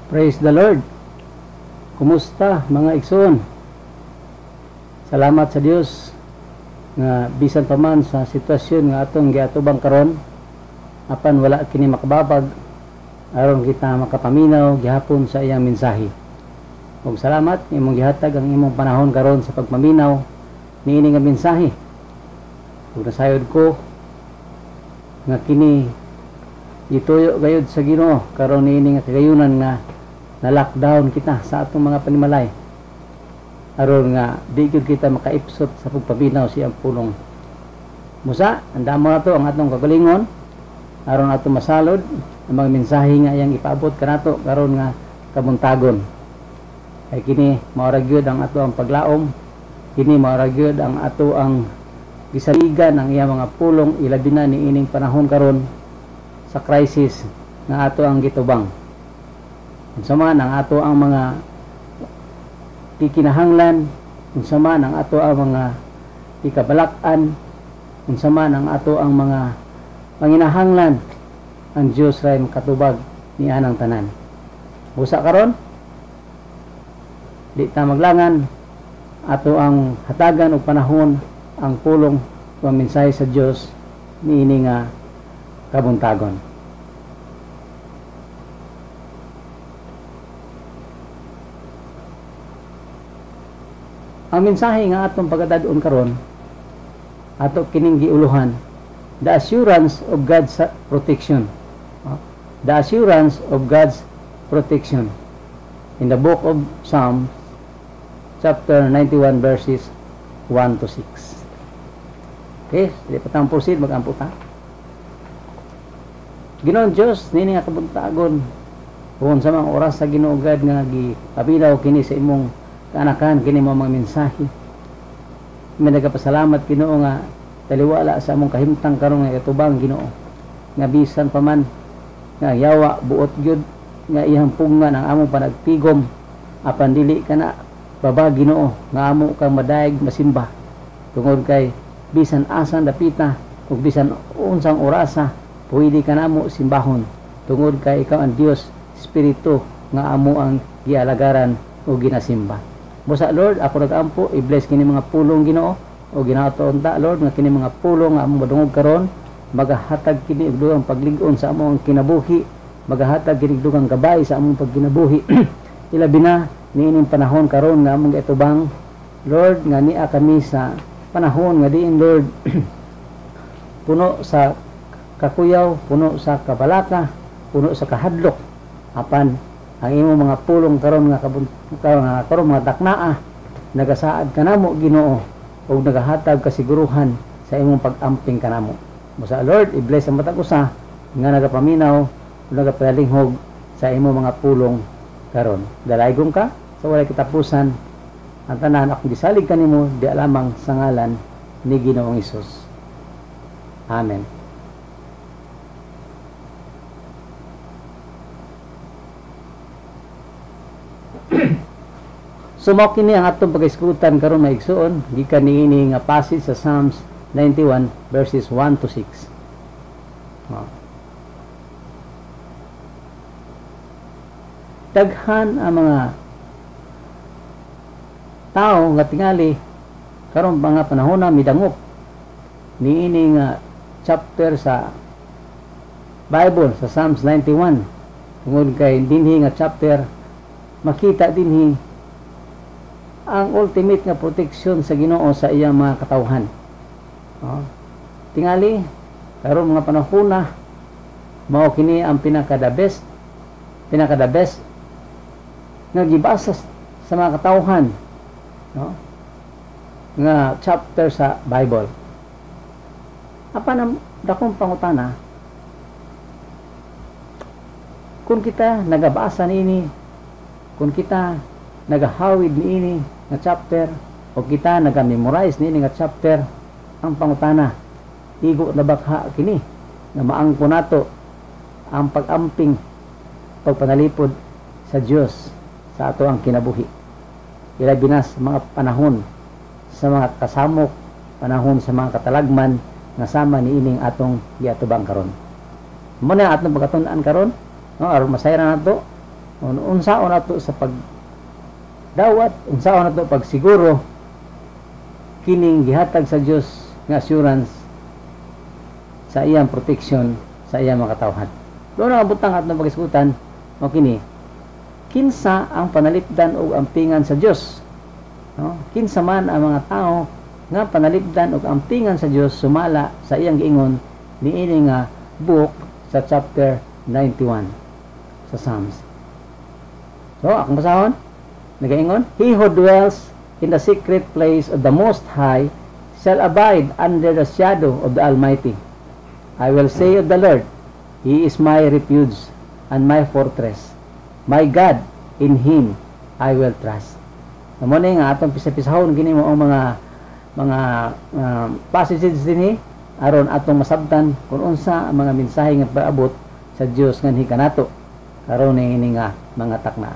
Praise the Lord. Kumusta mga igsoon? Salamat sa Dios nga bisan pa man sa sitwasyon nga atong giatubang karon, apan wala kini makababag aron kita makapaminaw gihapon sa iyang mensahe. Ug salamat imong gihatag ang imong panahon karon sa pagpaminaw niini nga mensahe. Ug nasayod ko nga kini ituyo gayud sa Ginoo karon niini nga kagayunan nga na-lockdown kita sa atong mga panimalay aron nga di gyud kita makaipsot sa pagpaminaw siyang pulong. Musa, andamo na to ang atong kagalingon aron ato masalod ang mga mensahe nga iyang ipaabot kanato karon nga kabuntagon. Ay kini mao ra gyud ang ato ang paglaom, kini mao ra gyud ang ato ang gisaligan ang iyang mga pulong ilabi na niining panahon karon sa crisis nga ato ang gitubang. Unsa man ang ato ang mga kikinahanglan, unsa man ang ato ang mga ikabalak-an, unsa man ang ato ang mga panginahanglan, ang Dios ray makatubag ni anang tanan. Busa karon di ta maglangan ato ang hatagan og panahon ang pulong o mensahe sa Dios niini nga kabuntagon. Ang mensahe nga atong pagdadon karon ato kining giuluhan, the assurance of God's protection. The assurance of God's protection. In the book of Psalms chapter 91 verses 1 to 6. Okay, di pa tayong proceed, mag-ampo ta. Ginoong Diyos, nini nga kabuntagon kung sa mga oras sa Ginoo God nga gipaminaw kini sa imong kaanakan, kini mo mga mensahe. May nagapasalamat Ginoo nga taliwala sa among kahimtang karon nga katubang Ginoo nga bisan pa man nga yawa buot gyud nga iyang pungan ang among panagtigom apan dili kana baba Ginoo nga amo kang madayeg masimba tungod kay bisan asan dapita ug bisan unsang orasa pwede ka namo simbahon tungod kay ikaw ang Dios Espiritu nga amo ang gialagaran o ginasimba. Busa Lord, ako nagampo i-bless kini mga pulong Ginoo o ginatuon ta Lord nga kini mga pulong nga among madungog karon magahatag kini og dugang paglig-on sa among kinabuhi, magahatag kini dugang gabay sa among pagkinabuhi. Ilabi na niining panahon karon nga among giatubang Lord nga niya kami sa panahon nga diin Lord puno sa kakuyaw, puno sa kabalaka, puno sa kahadlok. Apan ang imong mga pulong karon nga karon mga taknaa nagasaad kanamo Ginoo ug nagahatag kasiguruhan sa imong pag-amping kanamo. Busa Lord, i-bless ang matag usa nga nagapaminaw ug nagapalinghog sa imong mga pulong karon. Dalaygom ka sa walay katapusan. Ang tanan akong gisalig kanimo di lamang sa ngalan ni Ginoong Hesus. Amen. So mao kini ang atong pag-iskutan karon mga igsoon gikan niini nga passage sa Psalms 91 verses 1 to 6. Daghan ang mga tao nga tingali karon mga panahon na midangop niini nga chapter sa Bible sa Psalms 91 tungod kay dinhi nga chapter makita dinhi ang ultimate nga protection sa Ginoo sa iyang mga katawhan. Tingali karon mga panahon na mao kini ang pinaka-the best nga gibasa sa mga katawhan nga chapter sa Bible. Apan ang dakong pangutana kung kita nagabasa niini, kung kita nagahawid niini nga chapter o kita naga-memorize niini nga chapter, ang pangutana igo na bakha kini na maangko nato ang pag-amping pagpanalipod sa Dios sa ato ang kinabuhi. Ilabi na sa mga panahon sa mga kasamok, panahon sa mga katalagman nga sama niining atong giatubang karon. Mo na atong pagkatun-an karon, no, aron masayra nato unsaon nato sa pagdawat, unsaon nato pagsiguro kining gihatag sa Dios nga assurance sa iyang protection sa iyang mga katawhan. Doon ang butang atong paghisgutan o kini, kinsa ang panalipdan o ampingan sa Dios, no? Kinsa man ang mga tao nga panalipdan o ampingan sa Dios sumala sa iyang giingon niini nga book sa chapter 91 sa Psalms. So akong basahon, nagaingon, he who dwells in the secret place of the Most High shall abide under the shadow of the Almighty. I will say of the Lord, He is my refuge and my fortress. My God, in Him I will trust. Namo ni nga atong pisa-pisahon kini mo ang mga passages dinhi aron atong masabtan kung unsa ang mga mensahe nga paabot sa Dios nganhi kanato karon ni nga mga takna.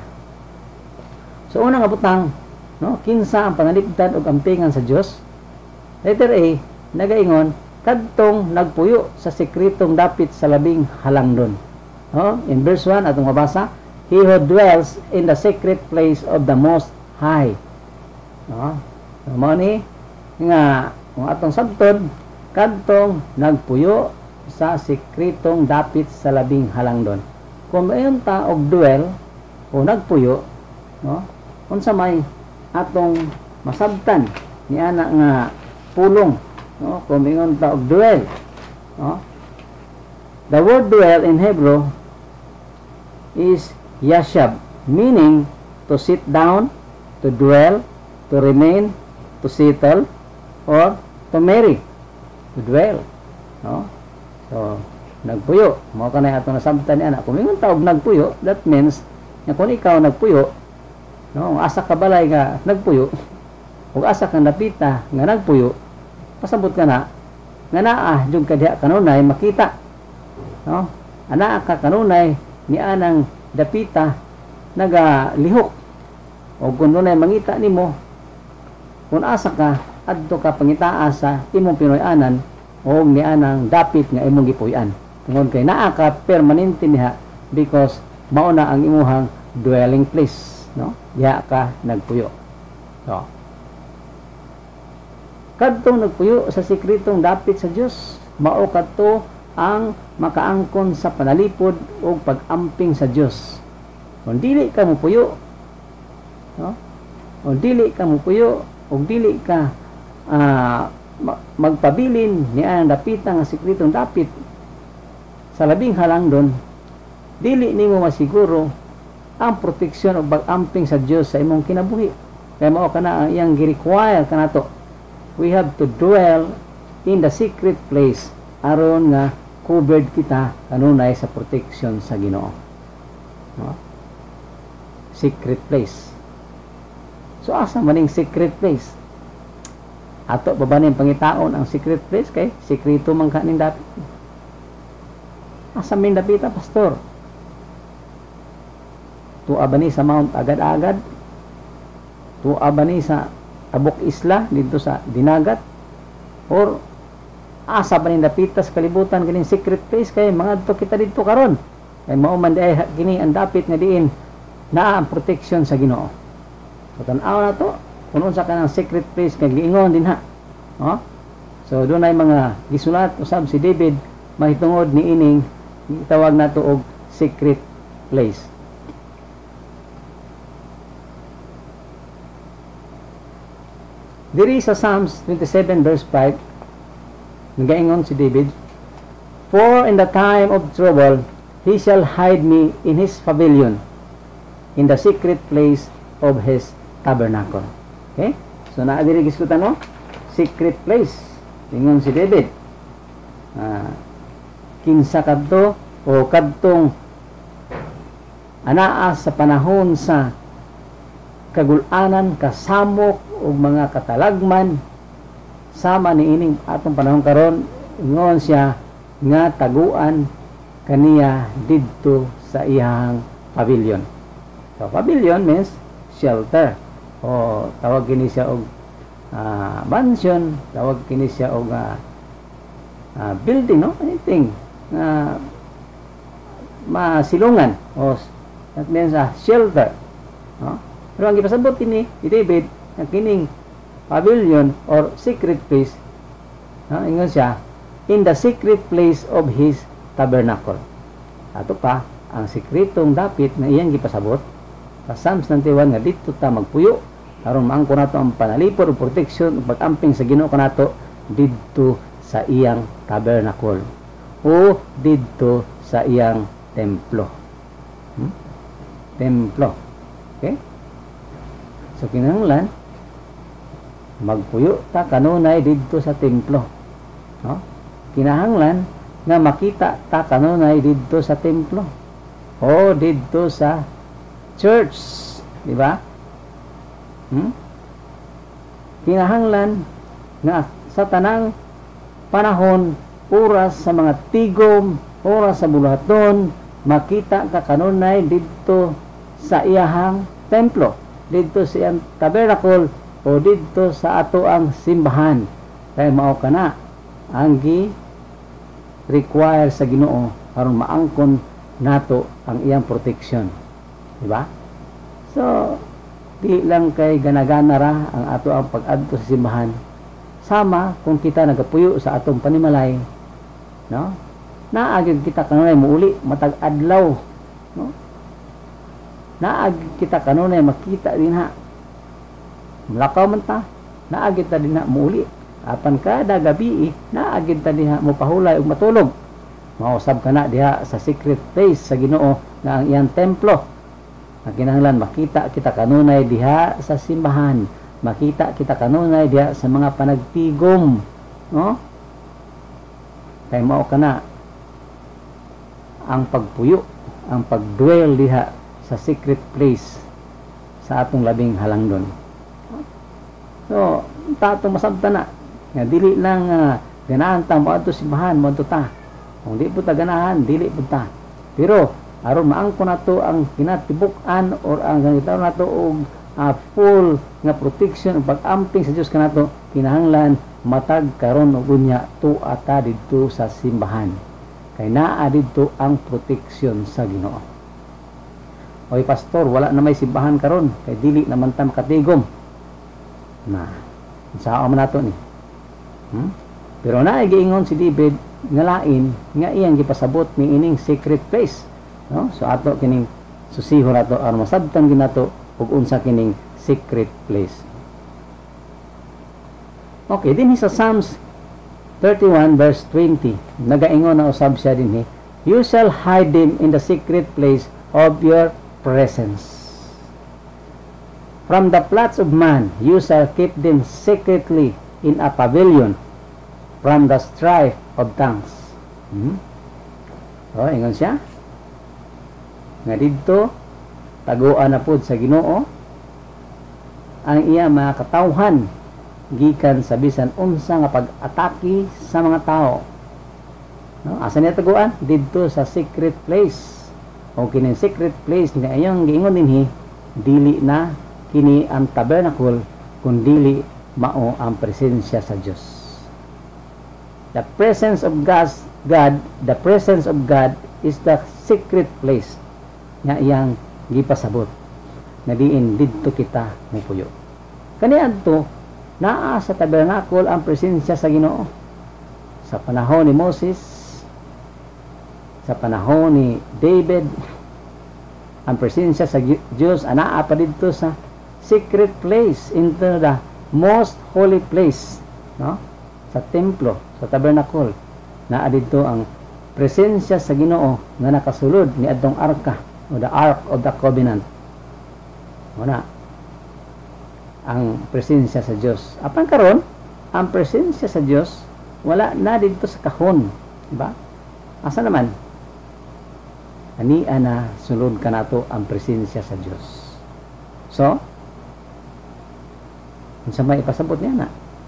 So unang abutang, no, kinsa ang panalipdan ug ampingan sa Dios. Letter A, nagaingon kadtong nagpuyo sa sekretong dapit sa labing halangdon. No, in verse 1 atong mabasa, he who dwells in the secret place of the Most High. No, mao ni nga kung atong sabton kadtong nagpuyo sa sekretong dapit sa labing halangdon. Kung mayon ta og dwell o nagpuyo, no, unsa may atong masabtan ni ana nga pulong, no, kung ingon ta og dwell, no. The word dwell in Hebrew is yashab, meaning to sit down, to dwell, to remain, to settle, or to marry, to dwell, no. So nagpuyo, mao kanay atong nasabtan ni ana. Kung ingon ta og nagpuyo, that means nga kung ikaw nagpuyo, no, asa ka balay nga nagpuyo ug asa kang napita nga nagpuyo, pasabot ka na nga naa jud ka diha kanunay makita, no, ana ka kanunay ni anang dapita nagalihok o kung dunay mangita nimo kung asa ka adto ka pangitaa sa imong Pinoy-anan o ni anang dapit nga imong gipuy-an tungod kay naa ka permanente niha because mao na ang imuhang dwelling place, no, diha ka nagpuyo. So kadtong nagpuyo sa sekretong dapit sa Dios, mao kadto ang makaangkon sa panalipod o pag-amping sa Dios. Kung dili ka mopuyo, no, o dili ka mopuyo o dili ka magpabilin ni ang dapita nga sekretong dapit sa labing halangdon, dili nimo masiguro ang proteksyon o pag-amping sa Dios sa imong kinabuhi. Kaya mao kana ang iyang gi-require kanato. We have to dwell in the secret place aron nga covered kita kanunay sa protection sa Ginoo, no? Secret place. So asa maning secret place? Ato ba banin pangitaon ang secret place kay sekreto man kaning dapit. Asa min dapita, pastor? Tuwa ba ni sa Mount Agad-Agad? Tuwa ba ni sa Abok Isla dito sa Dinagat? Or asa ba ni dapita sa kalibutan kining secret place kay mga adto kita dito karon? Kay mao man di ay kini ang dapit nga diin naa ang protection sa Ginoo. So tan-aw na to kung unsa ka ng secret place kay giingon din ha. No? So doon ay mga gisulat usab si David mahitungod ni ining tawag nato og secret place. Diri sa Psalms 27 verse 5 nagaingon si David, for in the time of trouble he shall hide me in his pavilion, in the secret place of his tabernacle. Okay? So naa diri giskutan no? Secret place. Ingon si David. Kinsa kadto o kadtong anaa sa panahon sa kagul-anan, kasamok ug mga katalagman sama ni ining atong panahon karon, ingon siya nga taguan kaniya didto sa iyang pavilion. So pavilion means shelter o tawag kini siya og mansion, tawag kini siya og building, no, anything na masilungan o That means shelter. No? Pero ang gipasabot ini ni David ang kining pavilion or secret place, ingon siya, in the secret place of his tabernacle. Ato pa ang sikretong dapit na iyang gipasabot sa Psalms 91 nga dito ta magpuyo aron maangko nato ang panalipod o protection ug pag-amping sa Ginoo kanato didto sa iyang tabernacle o didto sa iyang templo. Templo. Okay? So kinahanglan magpuyo ta kanunay didto sa templo. No? Kinahanglan nga makita ta kanunay didto sa templo o didto sa church, di ba? Kinahanglan nga sa tanang panahon, oras sa mga tigom, oras sa bulaton, makita ka kanunay didto sa iyahang templo, didto sa iyang tabernacle o didto sa ato ang simbahan. Kaya mao kana ang require sa Ginoo aron maangkon nato ang iyang protection, di ba? So di lang kay ganagana ra ang ato ang pag-adto sa simbahan, sama kung kita nagapuyo sa atong panimalay, no? Naagid kita kanunay muuli matag adlaw, no? Naagid kita kanunay makita dinha mulakaw man ta, naagid ta dinha muuli apan kada gabi naagid ta diha mopahulay ug matulog, mausab kana diha sa secret place sa Ginoo nga ang iyang templo. Ang kinahanglan makita kita kanunay diha sa simbahan, makita kita kanunay diha sa mga panagtigom, no? Kay mao kana ang pagpuyo, ang pagdwell diha sa secret place sa atong labing halangdon. So tatong masabtan na nga dili lang ganahan ta moadto simbahan, moadto ta. Kung di po ta ganahan, dili po ta. Pero aron maangko nato ang kinatibuk-an or ang gangitaw nato og full nga protection ug pag-amping sa Dios kanato, kinahanglan matag karon og unya tuwa ta didto sa simbahan. Kay naa didto ang protection sa Ginoo. Oy pastor, wala na may simbahan karon kay dili naman ta makatigom. Na, sao man nato ni? Pero naay giingon si David nga lain nga iyang gipasabot ni ining secret place. No? So ato kining susihon nato aron masabtan ginato ug unsa kining secret place. Okay, dinhi sa Psalms 31 verse 20 nagaingon na usab siya dinhi, you shall hide them in the secret place of your presence. From the plots of man you shall keep them secretly in a pavilion from the strife of tongues. Oh, ingon siya nga didto taguan na pud sa Ginoo ang iya mga katawhan gikan sa bisan unsa nga pag-atake sa mga tao. No, asa niya taguan? Didto sa secret place. O kining secret place nga ayong giingon dinhi, dili na kini ang tabernacle kundi mao ang presensya sa Dios. The presence of God, the presence of God is the secret place nga iyang gipasabot na diin didto kita mopuyo. Kaniadto naa sa tabernacle ang presensya sa Ginoo. Sa panahon ni Moses, sa panahon ni David, ang presensya sa Dios anaa pa didto sa secret place, into the most holy place, no? Sa templo, sa tabernacle, naa didto ang presensya sa Ginoo nga nakasulod ni adtong arka o the Ark of the Covenant. Muna ang presensya sa Dios. Apan karon ang presensya sa Dios wala na dito sa kahon, di ba? Asa naman? Ani ana sulod kanato ang presensya sa Dios. So, unsa may ipasabot niya na?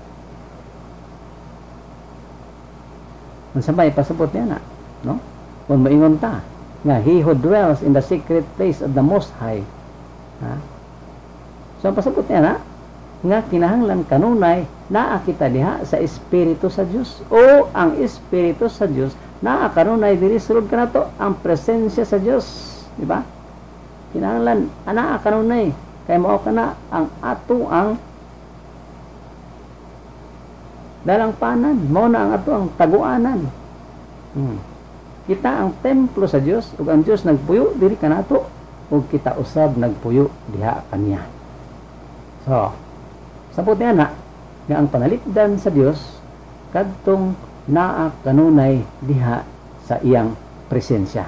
Unsa may ipasabot niya na, no? Kung maingon ta nga he who dwells in the secret place of the Most High. Ha? So ang pasabot niya na nga kinahanglan kanunay naa kita diha sa Espiritu sa Dios, o ang Espiritu sa Dios naa kanunay diri sulod kanato ang presensya sa Dios, di ba? kinahanglan ana kanunay kay mao kana ang ato ang dalangpanan, mao na ang ato ang taguanan. Kita ang templo sa Dios ug ang Dios nagpuyo diri kanato ug kita usab nagpuyo diha kaniya. So, sabot niya na nga ang panalipdan sa Dios kadtong naa kanunay diha sa iyang presensya.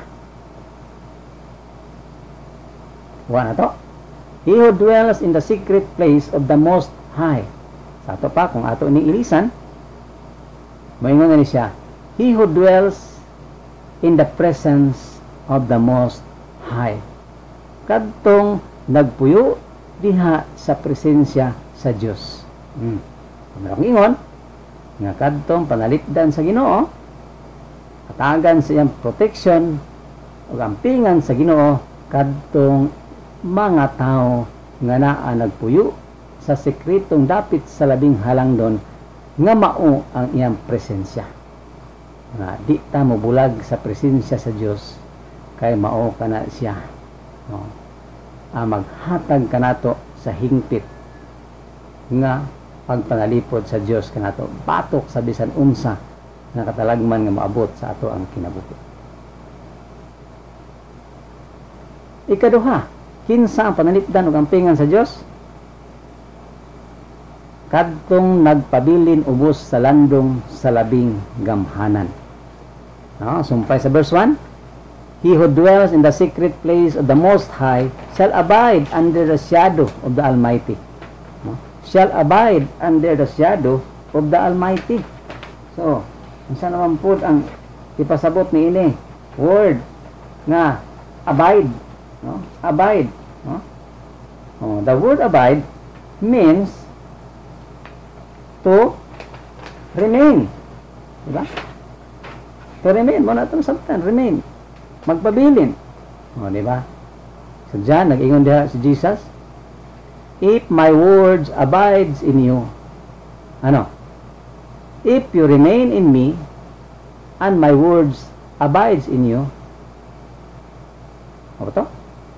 Wa na to. He who dwells in the secret place of the Most High. Sa ato pa, kung ato ni ilisan, maingon na ni siya, he who dwells in the presence of the Most High. Kadtong nagpuyo diha sa presensya sa Dios. Marang ingon, nga kadtong panalipdan sa Ginoo, katagan sa iyang protection ug ampingan sa Ginoo kadtong mga tao nga naa nagpuyo sa sekretong dapit sa labing halangdon nga mao ang iyang presensya. Nga di ta mobulag sa presensya sa Dios kay mao kana siya. No? Maghatag kanato sa hingpit nga pagpanalipod sa Dios kanato batok sa bisan unsa nga katalagman nga maabot sa ato ang kinabuhi. Ikaduha, kinsa ang panalipdan ug ampingan sa Dios? Kadtong nagpabilin ubos sa landong sa labing gamhanan. No, sumpay sa verse 1, he who dwells in the secret place of the Most High shall abide under the shadow of the Almighty. No? Shall abide under the shadow of the Almighty. So, unsa naman po ang ipasabot ni ini? Word nga abide. No? Abide. No? Oh, the word abide means to remain. Diba? To remain. Muna itong sabtan. Remain. Magpabilin. O, diba? So, dyan, nag-ingon diha si Jesus, if my words abides in you, ano? If you remain in me, and my words abides in you, ano to?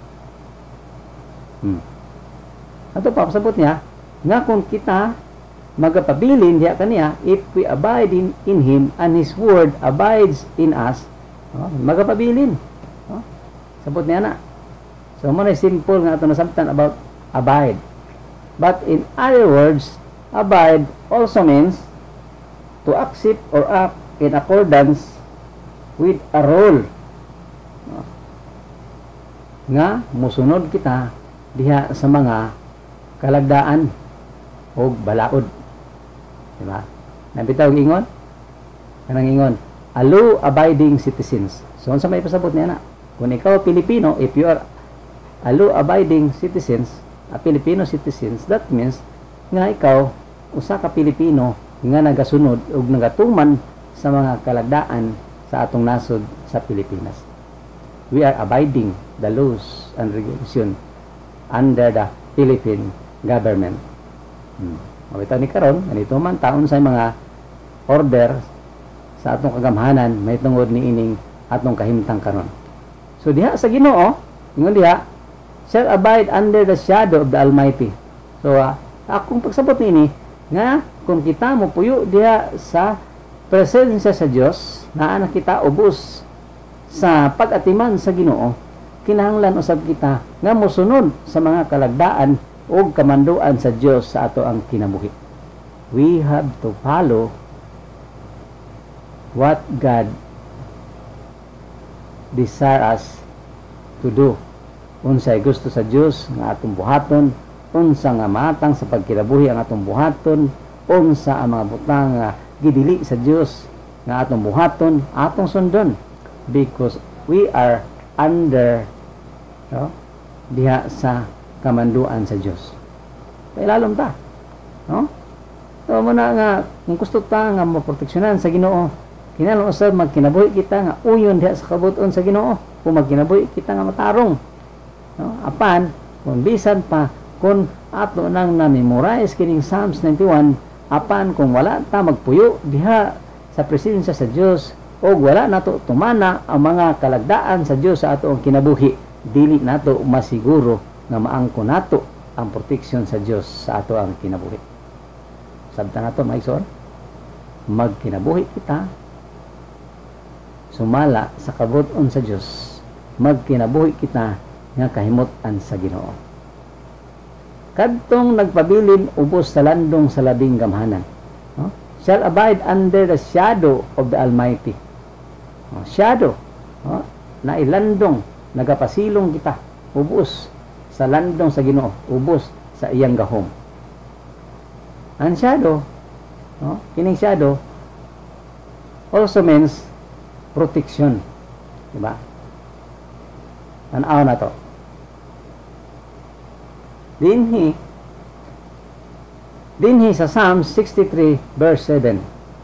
Ato pa, pasabot niya, nga kung kita magapabilin diha kaniya, if we abide in Him, and His word abides in us, magapabilin. Sabot niya na. So, muna simple nga ito nasabtan about abide. But in other words, abide also means to accept or act in accordance with a rule. Nga, musunod kita diha sa mga kalagdaan o balaod. Diba? Nabitaw ingon? Kanang ingon, law abiding citizens. So, sa may pasabot niya na, kung ikaw Pilipino, if you are a law abiding citizens, a Filipino citizens, that means nga ikaw usa ka Pilipino nga nagasunod ug nagatuman sa mga kalagdaan sa atong nasod sa Pilipinas. We are abiding the laws and regulation under the Philippine government. Mabitaw ni karon, ganito man taon sa mga order sa atong kagamhanan may tungod ni ining atong kahimtang karon. So diha sa Ginoo, ingon diha, shall abide under the shadow of the Almighty. So akong pagsabot nini nga kung kita mo puyo diha sa presensya sa Dios, naa na kita ubos sa pag-atiman sa Ginoo, kinahanglan usab kita nga mosunod sa mga kalagdaan o kamanduan sa Dios sa ato ang kinabuhi. We have to follow what God desire us to do. Unsay gusto sa Dios nga atong buhaton, unsa nga matang sa pagkinabuhi ang atong buhaton, unsa ang mga butang nga gidili sa Dios nga atong buhaton, atong sundon, because we are under diha sa kamanduan sa Dios. Kailalom ta, no? So muna nga kung gusto ta nga maproteksyonan sa Ginoo, kinahanglan usab magkinabuhi kita nga uyon diha sa kabuton sa Ginoo. Kung magkinabuhi kita nga matarong, no? Apan kung bisan pa kung ato nang na-memorize kining Psalms 91, apan kung wala ta magpuyo diha sa presensya sa Dios o wala nato tumana ang mga kalagdaan sa Dios sa ato ang kinabuhi, dili nato masiguro nga maangko nato ang proteksyon sa Dios sa ato ang kinabuhi. Sabta nato maigsoon, magkinabuhi kita sumala sa kabut-on sa Dios, magkinabuhi kita nga kahimot-an sa Ginoo. Kadtong nagpabilin ubos sa landong sa labing gamhanan, no? Shall abide under the shadow of the Almighty. Shadow, no? Na ilandong nagapasilong kita ubos sa landong sa Ginoo, ubos sa iyang gahom. Ang shadow, no? Kining shadow also means protection, diba? Tanaw na to. Dinhi sa Psalm 63 verse 7.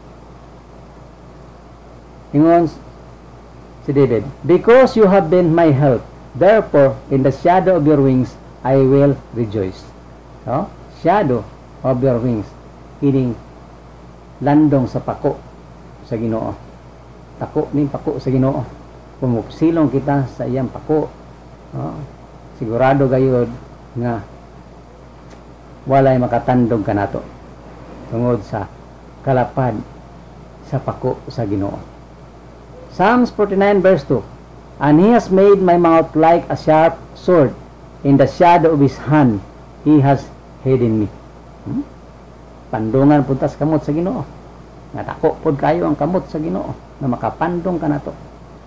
Ingon si David, because you have been my help, therefore in the shadow of your wings I will rejoice. So, shadow of your wings, kining landong sa pako sa Ginoo. Tako ning pako sa Ginoo. Pumupsilong kita sa iyang pako, no? Sigurado gayud nga walay makatandog kanato tungod sa kalapad sa pako sa Ginoo. Psalms 49 verse 2. And he has made my mouth like a sharp sword, in the shadow of his hand he has hidden me. Pandungan puntas kamot sa Ginoo. Nga tako pod kayo ang kamot sa Ginoo na makapandong kanato.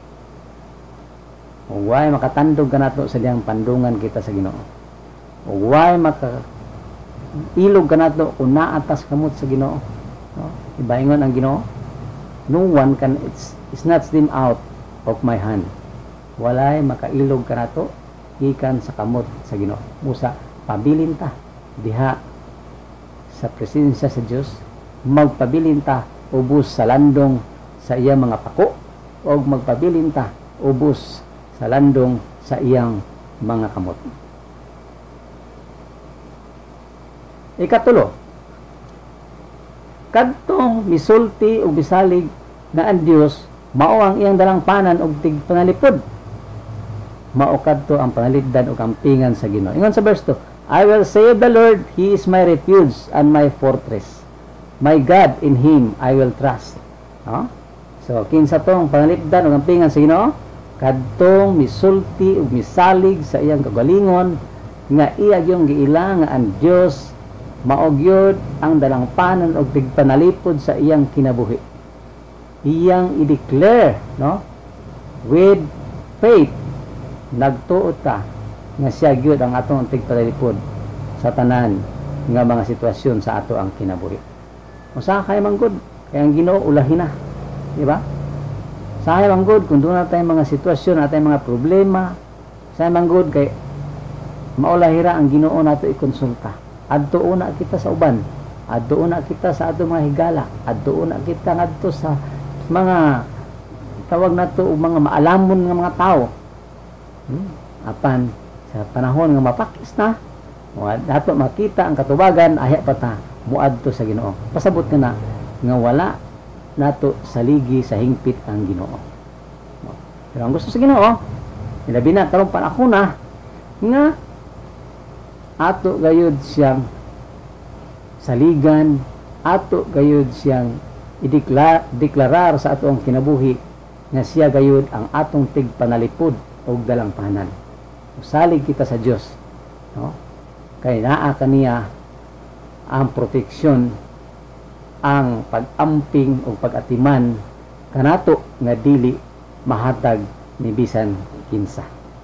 Uway makatandog kanato sa diyang pandungan kita sa Ginoo. Uway ilog kanato kung naatas kamot sa Ginoo. No? Ibaingon ang Ginoo, no one can snatch them out of my hand. Walay makailog kanato gikan sa kamot sa Ginoo. Musa pabilin ta diha sa presensya sa Dios, magpabilin ta ubos sa landong sa iyang mga pako, o magpabilin ta ubos sa landong sa iyang mga kamot. Ikatulo, kadtong misulti o bisalig na ang Dios mao ang iyang dalangpanan og tigpangalipod. Mao kadto ang panalipdan ug kampingan sa Ginoo. Ingon sa verse 2, I will say of the Lord, He is my refuge and my fortress. My God, in Him I will trust. No? So, kinsa tong panalipdan ug kampingan sa Ginoo? Kadtong misulti ug misalig sa iyang kagalingon nga iya gyung giila nga ang Dios mao gyud ang dalangpanan og tigpanalipod sa iyang kinabuhi. Iyang i-declare, no? With faith, nagtuo ta nga siya gyud ang atong tigpanalipod sa tanan nga mga sitwasyon sa ato ang kinabuhi. Usa kay manggod kay ang Ginoo ulahin na, di ba? Sahay manggod kung doon na tayong mga sitwasyon, na tayong mga problema, sahay manggod kay maulahira ang Ginoo nato ikonsulta. Adto una kita sa uban, adto una kita sa ato mga higala, adto una kita ngadto sa mga tawag nato og mga maalamon nga mga tao. Apan sa panahon nga mapakis na, dato makita ang katubagan, ahya pa ta muadto sa Ginoo. Pasabot na nga wala nato saligi sa hingpit ang Ginoo. Pero ang gusto sa Ginoo, ilabi na karong panahon nga ato gayud siyang saligan, ato gayud siyang ideklarar sa atong kinabuhi nga siya gayud ang atong tigpanalipod og dalangpanan. Salig kita sa Dios, no? Kay naa kaniya ang proteksyon, ang pag-amping o pag-atiman kanato nga dili mahatag ni bisan kinsa.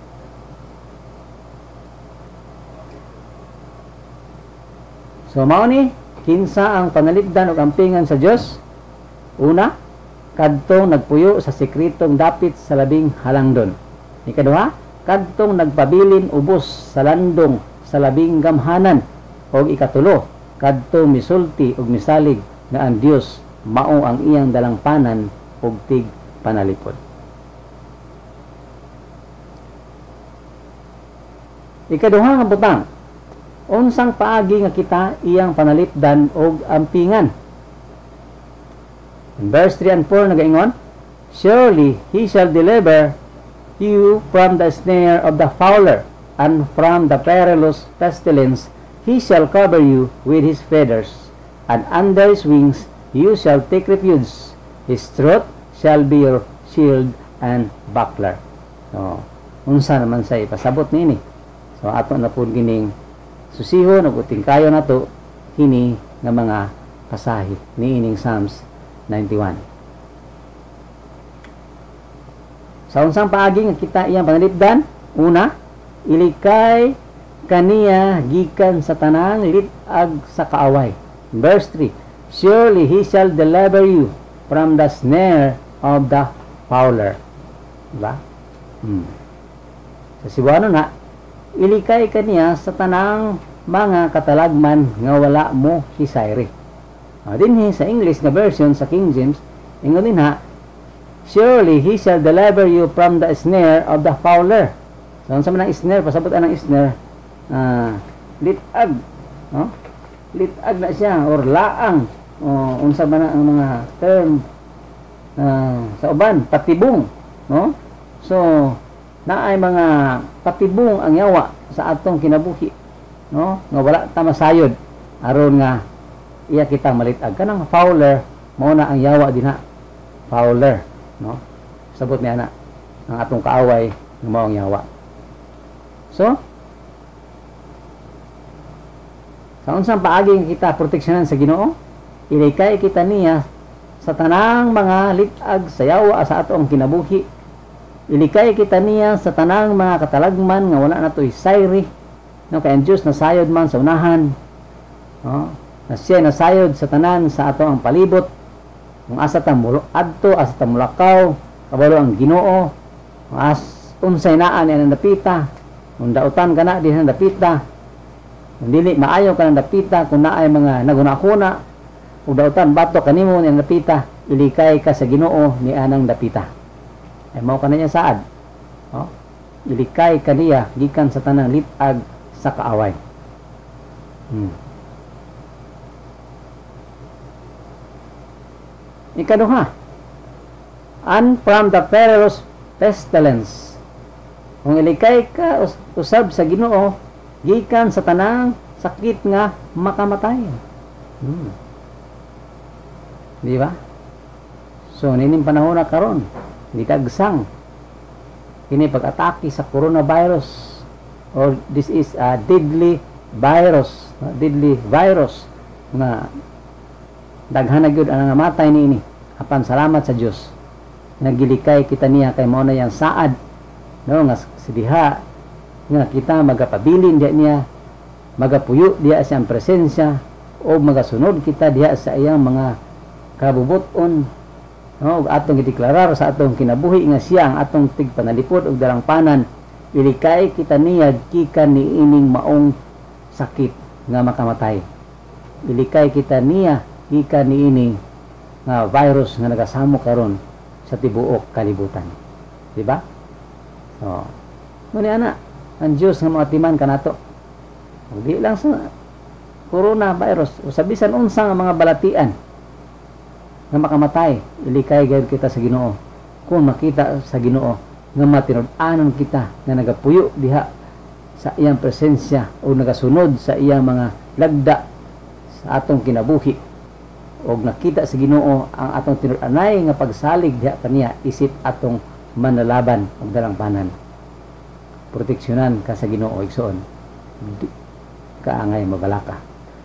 So mao ni kinsa ang panalipdan ug ampingan sa Dios? Una, kadtong nagpuyo sa sekretong dapit sa labing halangdon. Ikaduha, kadtong nagpabilin ubos sa landong sa labing gamhanan. O ikatulo, kadtong misulti ug misalig nga ang Dios mao ang iyang dalangpanan ug tig panalipod. Ikaduha nga butang, unsang paagi nga kita iyang panalipdan og ampingan. In verse 3 and 4 nagaingon, surely he shall deliver you from the snare of the fowler, and from the perilous pestilence. He shall cover you with his feathers, and under his wings you shall take refuge. His truth shall be your shield and buckler. So, unsa naman sa ipasabot nini. So, ato na po gining susihon o tingkayo na to kini nga mga pasahi ni ining Psalms 91. Sa unsang paagi nga kita iyang panalipdan, una, ilikay kaniya gikan sa tanang litag sa kaaway. Verse 3, surely he shall deliver you from the snare of the fowler. Diba? Sa Cebuano na, ilikay kaniya sa tanang mga katalagman nga wala mo hisayri. Dinhi sa English nga version sa King James, ingon din ha, surely he shall deliver you from the snare of the fowler. So, sa manang snare, pasabot ang snare, litag, no? Litag na siya, or laang, unsa man ang mga term sa uban, patibong, no? So, naay mga patibong ang yawa sa atong kinabuhi, no? Nga wala ta masayod aron nga iya kitang malitag. Kanang fowler mao na ang yawa dinha. Fowler, no? Sabot niya na ang atong kaaway nga mao ang yawa. So, sa unsang paagi kita proteksyonan sa Ginoo, ilikay kita niya sa tanang mga litag sa yawa sa atong kinabuhi. Ilikay kita niya sa tanang mga katalagman nga wala natoy sayri, no, kay ang Diyos nasayod man sa unahan, no, na siya nasayod sa tanan sa atong ang palibot, kung asa ta adto, asa ta mulakaw, kabalo ang Ginoo, as unsay naan ang napita, kung dautan ka na din ang napita, kung dili maayo ka ng napita, kung naay mga naguna-kuna, kung dautan bato kanimo ng napita, ilikay ka sa Ginoo ni anang napita. Ay mao kananya saad, no? Ilikay kaniya gikan sa tanang litag sa kaaway. Ikaduha, and from the perilous pestilence. Kung ilikay ka usab sa Ginoo gikan sa tanang sakit nga makamatay. Di ba? So nining panahon na karon, di tagsang kini pag-atake sa coronavirus, or this is a deadly virus nga daghan na gyud ang namatay niini. Apan salamat sa Dios nagilikay kita niya kay mao na yang saad, no, nga sidiha nga kita magapabilin diya niya, magapuyo diya sa iyang presensya, o magasunod kita diya sa iyang mga kabubuton, no, ug atong gideklarar sa atong kinabuhi nga siya ang atong tigpanalipod ug darangpanan. Ilikay kita niya gikan ni ining maong sakit nga makamatay. Ilikay kita niya gikan ni ining nga virus nga nagasamo karon sa tibuok kalibutan. Di ba? So, muni ana ang Dios nga mga timan kanato. Di lang sa coronavirus, o sa bisan unsa nga mga balatian nga makamatay, ilikay gayud kita sa Ginoo. Kung makita sa Ginoo nga matinud-anon kita nga nagapuyo diha sa iyang presensya o nagasunod sa iyang mga lagda sa atong kinabuhi, o nakita sa Ginoo ang atong tinud-anay nga pagsalig diha kaniya, isip atong manalaban og dalangpanan. Proteksyonan ka sa Ginoo igsoon, kaangay mabalaka.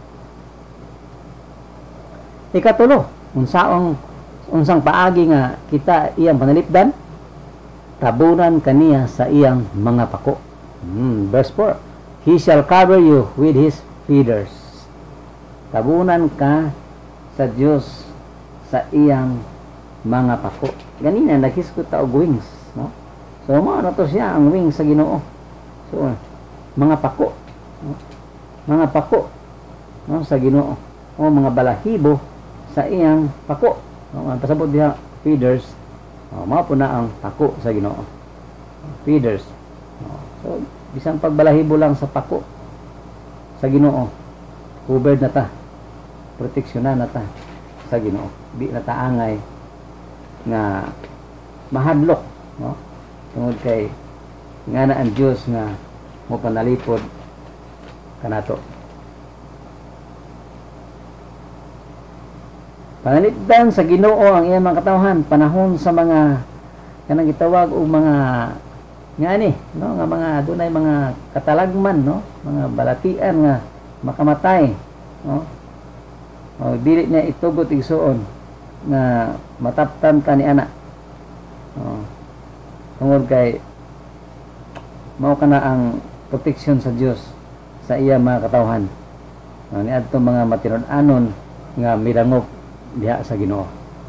Ikatulo, unsang paagi nga kita iyang panalipdan, tabunan kaniya sa iyang mga pako. Verse 4, he shall cover you with his feathers. Tabunan ka sa Dios sa iyang mga pako. Ganina naghiskot ta og wings, no? So mao na to siya ang wings sa Ginoo. So mga pako, no? Mga pako, no, sa Ginoo, o mga balahibo sa iyang pako. No, ang pasabot diha feathers, mao po na ang pako sa Ginoo. Feathers. So bisang pagbalahibo lang sa pako sa Ginoo, covered na ta, proteksyonan na ta sa Ginoo. Di na ta angay nga mahadlok, no? tungod kay nga na ang Dios nga mo panalipod kanato. Panalipdan sa Ginoo ang iyang mga katawhan panahon sa mga kanang gitawag og mga nga ni no nga mga dunay mga katalagman no mga balatian nga makamatay no o dili niya itugot igsuon nga mataptan ta ni ana tungod kay mao kana ang proteksyon sa Dios sa iya mga katawhan ni adto mga matinud-anon nga mirangop diha sa Ginoo.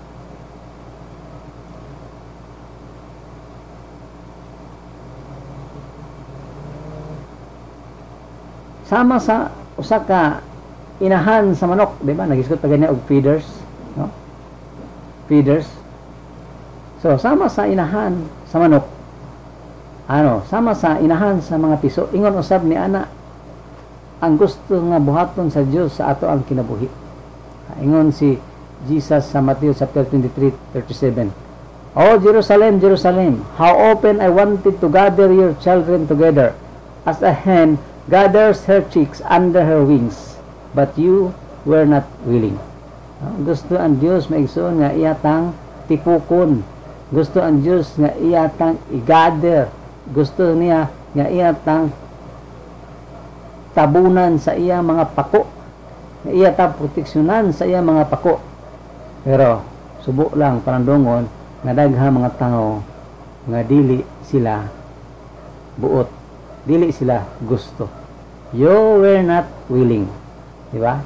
Sama sa usa ka inahan sa manok, di ba? Nagisgot pa ganyan og feeders, no? Feeders. So, sama sa inahan sa manok. Sama sa inahan sa mga piso. Ingon usab ni ana ang gusto nga buhaton sa Dios sa ato ang kinabuhi. Ingon si Jesus sa Matthew chapter 23:37. Oh Jerusalem, Jerusalem, how often I wanted to gather your children together as a hen gathers her chicks under her wings, but you were not willing. Gusto ang Diyos maigsoon nga iyatang tipukon. Gusto ang Diyos nga iyatang i-gather. Gusto niya nga iyatang tabunan sa iya mga pako. Nga iyatang proteksyonan sa iya mga pako. Pero subo lang panandungon nga daghang mga tao nga dili sila buot. Dili sila gusto. You were not willing. Di ba?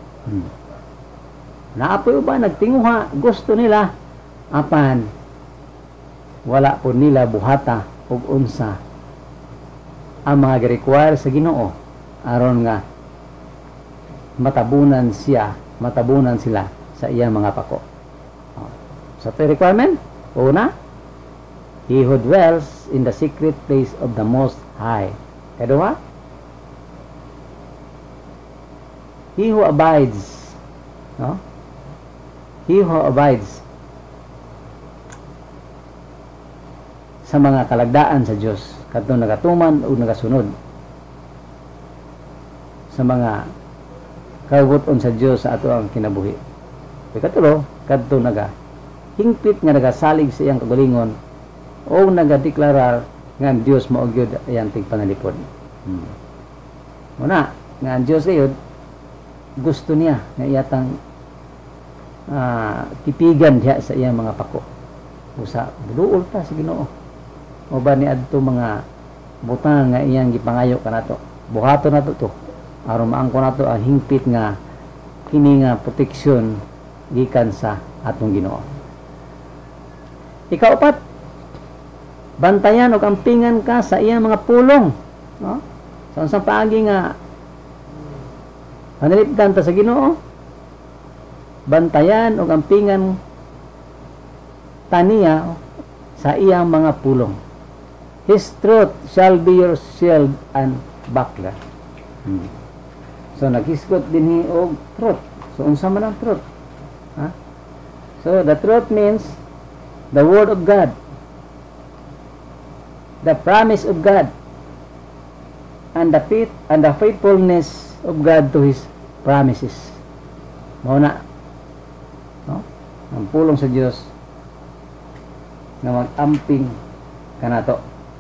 Naapoy ba nagtinguha, gusto nila apan wala po nila buhata ug unsa ang mga gi-require sa Ginoo aron nga matabunan sila sa iyang mga pako. Sa so, requirement, una, he who dwells in the secret place of the Most High. Kadua, he who abides, no? He who abides sa mga kalagdaan sa Dios, kadto nagatuman o nagasunod sa mga kabuton sa Dios sa ato ang kinabuhi. Ikatulo, kadto hingpit nga nagasalig sa iyang kagalingon o nagadeklarar nga ang Dios mao gyud iyang tigpanalipod. Una, nga ang Dios ayud gusto niya nga iyatang tipigan diha sa iyang mga pako. Usa buduol ta sa Ginoo. O ba ni adto mga butang nga iyang gipangayo kanato. Buhaton nato to aron maangko nato ang hingpit nga kini nga proteksyon gikan sa atong Ginoo. Ikaupat, bantayan o kampingan ka sa iyang mga pulong, no? Sa paagi nga panalipdan ta sa Ginoo, bantayan o kampingan taniya sa iyang mga pulong. His truth shall be your shield and buckler. So naghisgot din og truth. So unsa man ang truth? So the truth means the word of God, the promise of God, and the faith and the faithfulness of God to His promises. Mao na, no? Ang pulong sa Dios na mag-amping kanato.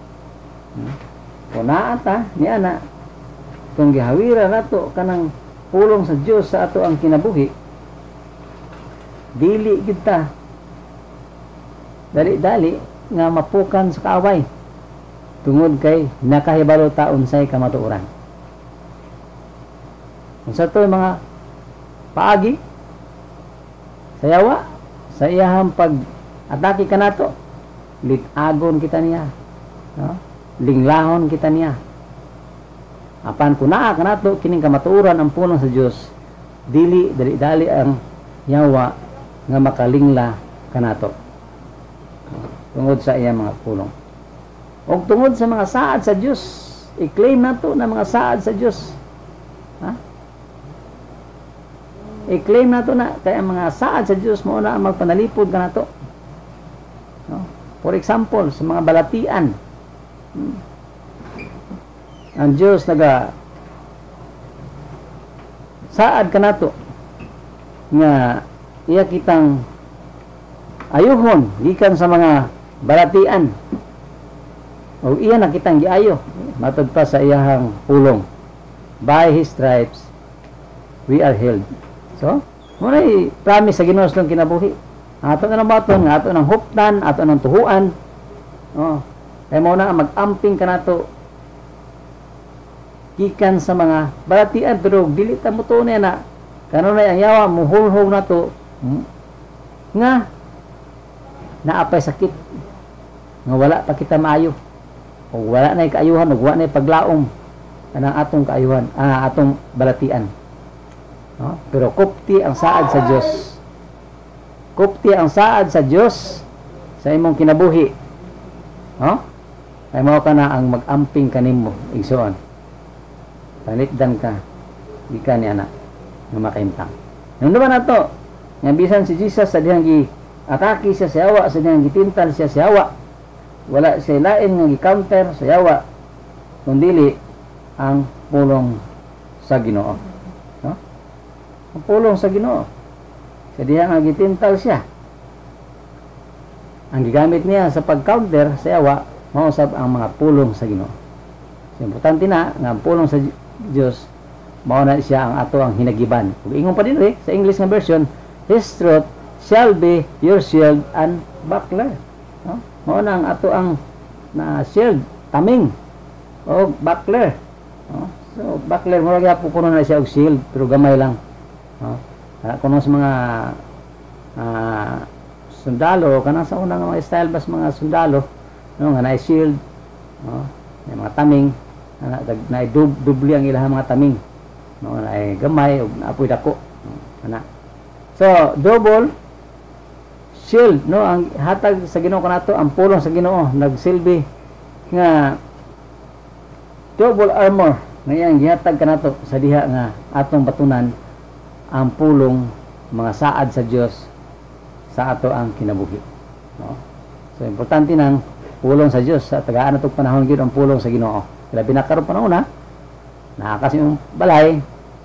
Unaan ta ni ana kung gihawira nato kanang pulong sa Dios sa ato ang kinabuhi, dili kita dali-dali nga mapukan sa kaaway tungod kay nakahibalo ta unsay kamatuoran. Unsa to mga paagi sayawa sa iyahang pag-atake kanato, litagon kita niya, no? Linglahon kita niya. Apan kuna kanato kining kamatuoran ang pulong sa Dios, dili dali-dali ang yawa nga makalingla kanato tungod sa iyang mga pulong. O tungod sa mga saad sa Dios, i-claim nato na mga saad sa Dios. I-claim nato na kay ang mga saad sa Dios mao na ang magpanalipod kanato. No? For example, sa mga balatian, ang Diyos saad ka nato nga iya kitang ayuhon gikan sa mga balatian, o iya na kitang giayo matod pa sa iyahang pulong. By His stripes we are healed. So muna'y promise sa Ginoo sa kinabuhi. Ato na baton nga ato nang huptan, ato nang tuhuan. Kaya mo na mag-amping ka nato gikan sa mga balatian, pero dili ta mo tunay na kanunay ang yawa mo hulhog nato nga naapay sakit nga wala pa kita maayo, o wala na kaayuhan, o wala na paglaom kanang atong kaayuhan, atong balatian. Pero kupti ang saad sa Dios. Kupti ang saad sa Dios sa imong kinabuhi. Ay mao ka na ang mag-amping kanimo igsoon. Panitdan ka gikan ni anak nga makaimtang. Nung naman nato nga bisan si Jesus sa dihang gi-atake siya sa yawa, sa dihang gitintal siya sa yawa, wala siya lain nga gi-counter sa yawa kundili ang pulong sa Ginoo. Ang pulong sa Ginoo. Sa dihang nga gitintal siya, ang gigamit niya sa pag-counter sa yawa mausap ang mga pulong sa Ginoo. So, importante na nga ang pulong sa Dios mao na siya ang ato ang hinagiban. Ug ingon pa din sa English nga version, His truth shall be your shield and buckler. Mao na ang ato ang na shield, taming o buckler. So buckler mo ra po kuno na siya og shield, pero gamay lang. Kuno sa mga sundalo, kanang sa unang mga style bas mga sundalo, nga na shield, may mga taming, na dubli ang ilang mga taming, na gamay o naapoy dako. So double shield, ang hatag sa Ginoo kanato, ang pulong sa Ginoo nagsilbi nga double armor nga iyang gihatag kanato sa diha nga atong batunan ang pulong, mga saad sa Dios sa ato ang kinabuhi. So importante nang pulong sa Dios sa tagaan natong panahon gyud ang pulong sa Ginoo. Labi na karon panahon na kasi yung balay,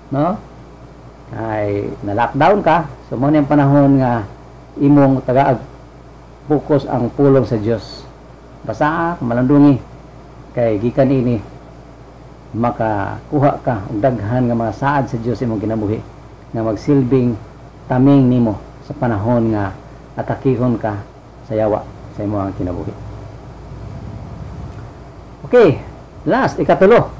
ay na-lockdown ka, so mo ang panahon nga imong tagaag focus ang pulong sa Dios. Basa malandungi kay gikan ini makakuha ka og daghan nga mga saad sa Dios imong kinabuhi nga magsilbing taming nimo sa panahon nga atakihon ka sa yawa sa imong kinabuhi. Okay, last, ikatulo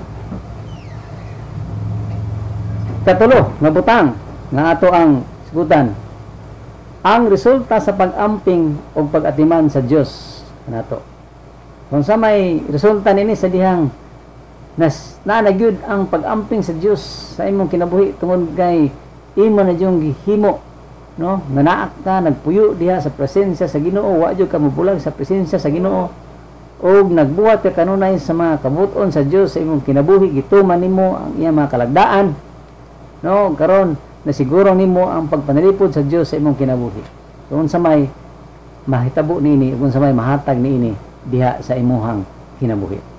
nga butang nga ato ang sigutan, ang resulta sa pag-amping o pag-atiman sa Dios nato. Kung sa may resulta nini sa dihang nagyud ang pag-amping sa Dios sa imong kinabuhi tungod kay imo na jung gihimo, nanaak ka, nagpuyo diha sa presensya sa Ginoo, wa jud ka mobulag sa presensya sa Ginoo, og nagbuhat ka kanunay sa mga kabuton sa Dios sa imong kinabuhi, gituman nimo ang iyang mga kalagdaan, karon nasiguro nimo ang pagpanalipod sa Dios sa imong kinabuhi. So unsa may mahitabo niini, unsa may mahatag niini diha sa imong kinabuhi.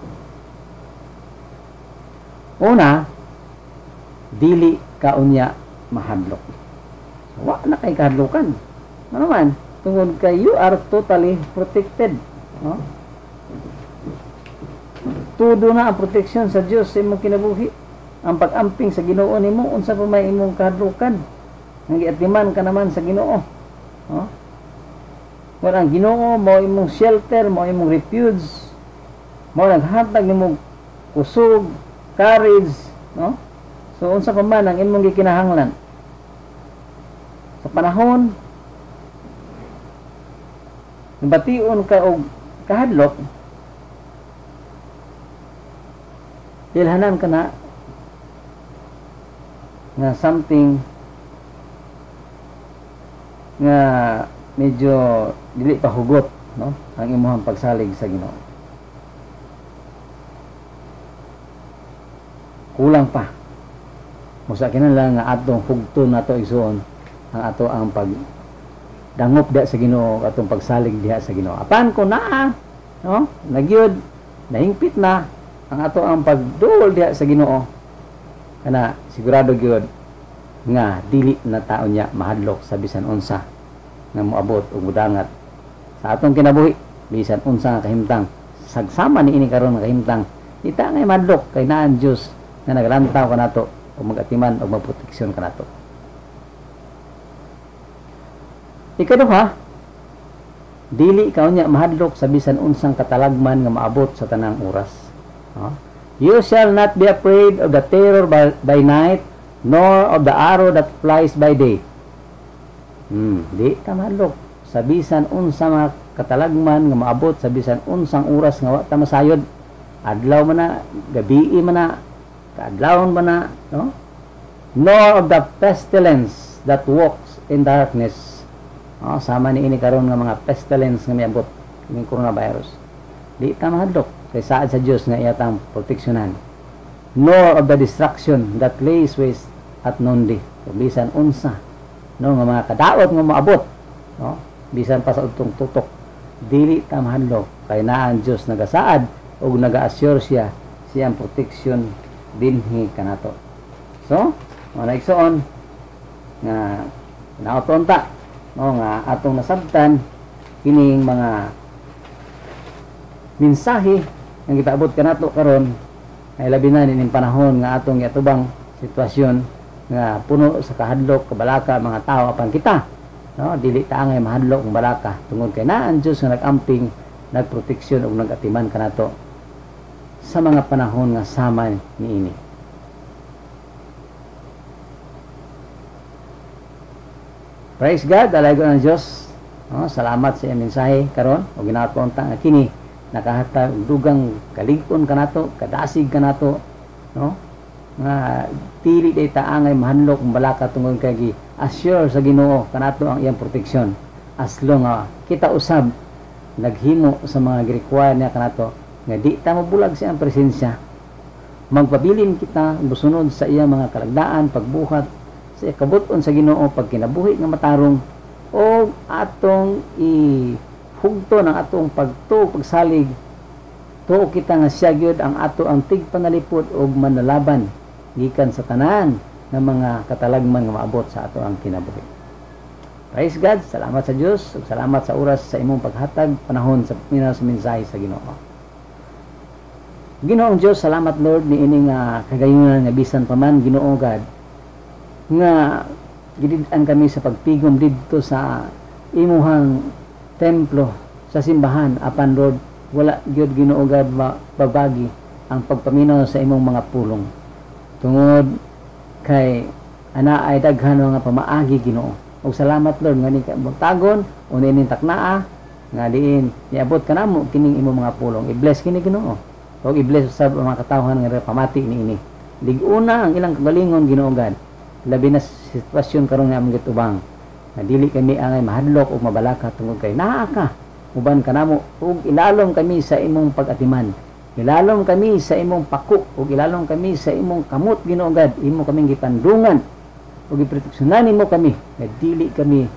Una, dili ka unya mahadlok. Wa na kay kahadlokan. Ano man, tungod kay you are totally protected. Tudo na ang protection sa Dios sa imong kinabuhi. Ang pag-amping sa Ginoo nimo, unsa pa may imong kahadlokan. Ang giatiman ka naman sa Ginoo. Kung ang Ginoo mo imong shelter, mo imong refuge, mo naghatag nimo kusog, courage, so unsa pa man ang imong gikinahanglan sa panahon nabation ka og kahadlok, ilhanan ka na nga something nga medyo dili pa hugot, ang imong pagsalig sa Ginoo. Kulang pa. Musa kinahanglan nga atong hugton nato igsoon ang ato ang dangop diha sa Ginoo atong pagsalig diha sa Ginoo. Apan ko naa, no? Nagyud nahingpit na ang ato ang pagduol diha sa Ginoo. Kana sigurado gyud nga dili na taon niya mahadlok sa bisan unsa nga moabot ug mudangat sa atong kinabuhi bisan unsa nga kahimtang. Sagsama niini karon nga kahimtang, kita nga mahadlok kay naa ang Dios nga naglantaw kanato o mag-atiman o magproteksyon kanato. Ikaduha, dili ka unya mahadlok sa bisan unsang katalagman nga maabot sa tanang oras. You shall not be afraid of the terror by night, nor of the arrow that flies by day. Di ka mahadlok sa bisan unsang mga katalagman nga maabot sa bisan unsang oras nga wa ta masayod. Adlaw man na, gabi man na, kaadlawon man na, no? Nor of the pestilence that walks in darkness. Sama ni ini karon nga mga pestilence nga miabot ning coronavirus. Di ta mahadlok kay saad sa Dios nga iyatang proteksyonan. Nor of the destruction that lays waste at noonday. Bisan unsa, no, nga mga kadaot nga maabot, no? Bisan pa sa utong tutok, dili ta mahadlok kay naa ang Dios nagasaad o naga-assure siya siyang proteksyon dinhi kanato. So, mga igsoon nga nautonta, no, nga atong nasabtan kining mga mensahe nga gipaabot kanato karon ay labi na ning panahon nga atong yatubang sitwasyon nga puno sa kahadlok kabalaka mga tao apan kita, no, dili ta angay mahadlok ng balaka tungod kay naa ang Dios nga nagamping nagproteksyon ug nagatiman kanato sa mga panahon nga sama niini. Praise God, dalago ng Diyos. Salamat sa iyang mensahe karon o ginatunta nga kini nakahatag og dugang kalig-on kanato, kadasig kanato, no? Nga dili day ta angay mahadlok ng balaka tungod kay assure sa Ginoo kanato ang iyang proteksyon. As long kita usab naghimo sa mga gi-require niya kanato nga di ta mabulag sa iyang presensya, magpabilin kita musunod sa iyang mga kalagdaan, pagbuhat sa kabuton sa Ginoo, pagkinabuhi nga matarong o atong ihugto ng atong pagsalig tuo kita nga siya gyud ang ato ang tigpangalipod og manalaban gikan sa tanan nga mga katalagman nga maabot sa ato ang kinabuhi. Praise God, salamat sa Dios ug salamat sa oras sa imong paghatag panahon sa mensahe sa Ginoo. Ginoong Diyos, salamat Lord ni ining kagayunan nga bisan pa man Ginoo God nga gidid-an kami sa pagpigom didto sa imuhang templo sa simbahan apan Lord wala gyud Ginoo God babagi ang pagpaminaw sa imong mga pulong tungod kay ana ay daghan nga pamaagi Ginoo. Ug salamat Lord nga ni tagon o nining taknaa nga diin niabot kanamo kining imong mga pulong. I-bless kini Ginoo. O i-bless sa mga katawhan nga pamati niini. Diguna ang ilang kagalingon Ginoo God. Labi na sitwasyon karon nga among gitubang. Nga dili kami angay mahadlok o mabalaka tungod kay naa ka. Uban kanamo ug ilalom kami sa imong pag-atiman. Ilalom kami sa imong paku ug ilalom kami sa imong kamot Ginoo God. Imo kaming gipandungan ug giproteksyonan nimo kami. Nga dili kami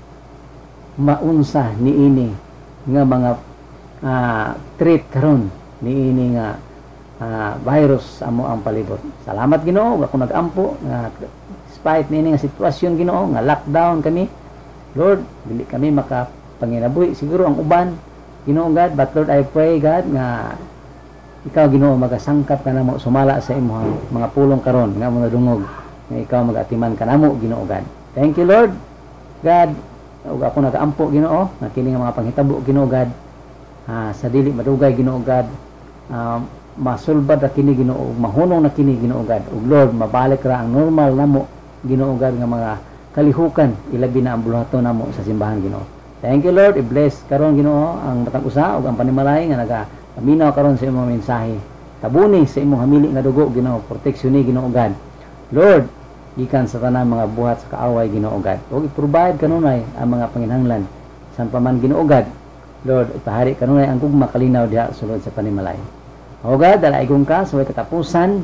maunsa niini nga mga threat karon niini nga virus amo ang palibot. Salamat Ginoo ako nagampo nga despite niini nga sitwasyon Ginoo nga lockdown kami Lord dili kami makapanginabuhi siguro ang uban Ginoo God, but Lord I pray God nga ikaw Ginoo magasangkap kanamo sumala sa imong mga pulong karon nga mga dungog nga ikaw magatiman kanamo Ginoo God. Thank you Lord God ug ako nagaampo Ginoo nga kini nga mga panghitabo Ginoo God sa dili madugay Ginoo God masulbad na kini Ginoo mahunong na kini Ginoo God ug Lord mabalik ra ang normal namo Ginoo God nga mga kalihukan ilabi na ang buluhaton namo sa simbahan Ginoo. Thank you Lord, i-bless karon Ginoo ang matag usa ug ang panimalay nga nagapaminaw karon sa imong mensahe. Tabuni sa imong hamili nga dugo Ginoo, proteksyon ni Ginoo God. Lord, gikan sa tanang mga buhat sa kaaway Ginoo God. Ug i-provide kanunay ang mga panginahanglan san pa man Ginoo God. Lord, ipahari kanunay ang gugma kalinaw diha sulod sa panimalay. O God, dalaigong ka sa way katapusan.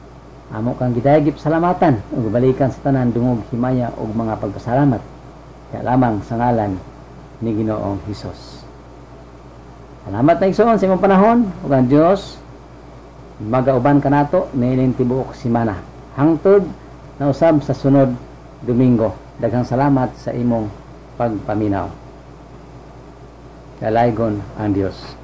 Amo kang gidayagip salamatan ug balikan sa tanan dungog himaya ug mga pagpasalamat. Kaya lamang sa ngalan ni Ginoong Hesus. Salamat na igsoon sa imong panahon, ug ang Dios magauban ka nato niining tibuok semana. Hangtod na usab sa sunod Domingo. Daghang salamat sa imong pagpaminaw. Kalaygon ang Dios.